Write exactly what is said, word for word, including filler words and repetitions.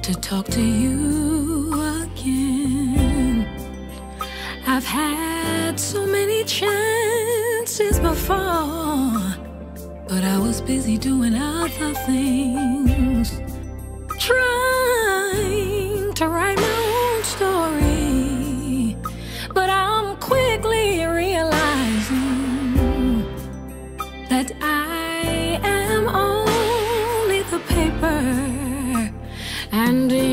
to talk to you again. I've had so many chances before, but I was busy doing other things, trying to write my own story. But I'm quickly realizing that I am only the paper, and